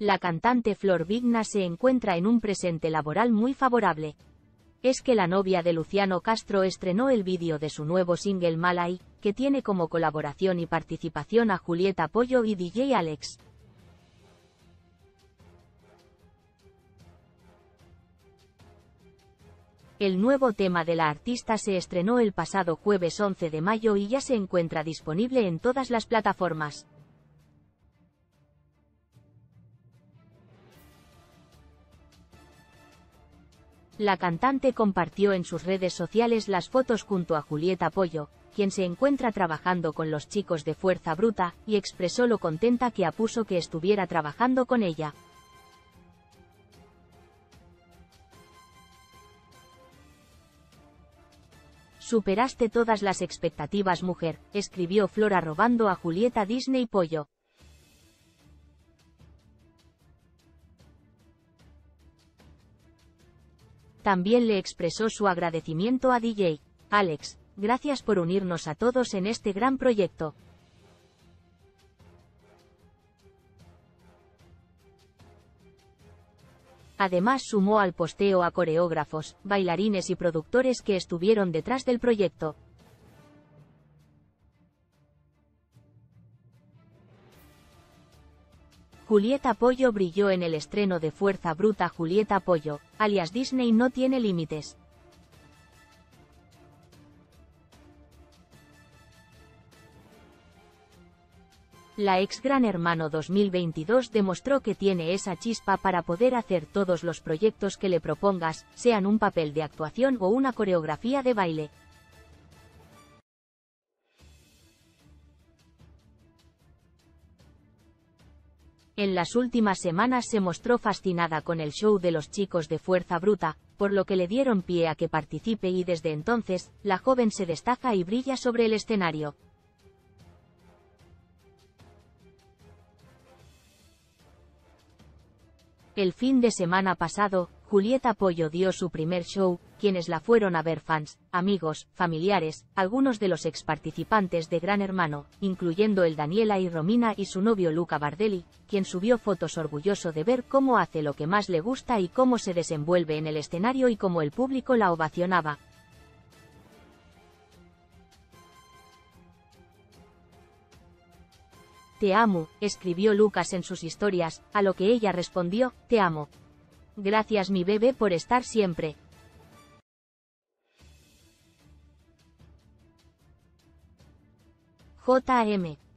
La cantante Flor Vigna se encuentra en un presente laboral muy favorable. Es que la novia de Luciano Castro estrenó el vídeo de su nuevo single Malay, que tiene como colaboración y participación a Julieta Pollo y DJ Alex. El nuevo tema de la artista se estrenó el pasado jueves 11 de mayo y ya se encuentra disponible en todas las plataformas. La cantante compartió en sus redes sociales las fotos junto a Julieta Pollo, quien se encuentra trabajando con los chicos de Fuerza Bruta, y expresó lo contenta que puso que estuviera trabajando con ella. Superaste todas las expectativas, mujer, escribió Flor arrobando a Julieta Disney Pollo. También le expresó su agradecimiento a DJ Alex. Gracias por unirnos a todos en este gran proyecto. Además sumó al posteo a coreógrafos, bailarines y productores que estuvieron detrás del proyecto. Julieta Pollo brilló en el estreno de Fuerza Bruta. Julieta Pollo, alias Disney no tiene límites. La ex Gran Hermano 2022 demostró que tiene esa chispa para poder hacer todos los proyectos que le propongas, sean un papel de actuación o una coreografía de baile. En las últimas semanas se mostró fascinada con el show de los chicos de Fuerza Bruta, por lo que le dieron pie a que participe y desde entonces, la joven se destaca y brilla sobre el escenario. El fin de semana pasado, Julieta Pollo dio su primer show, quienes la fueron a ver fans, amigos, familiares, algunos de los ex participantes de Gran Hermano, incluyendo el Daniela y Romina y su novio Luca Bardelli, quien subió fotos orgulloso de ver cómo hace lo que más le gusta y cómo se desenvuelve en el escenario y cómo el público la ovacionaba. Te amo, escribió Lucas en sus historias, a lo que ella respondió, te amo. Gracias mi bebé por estar siempre. JM.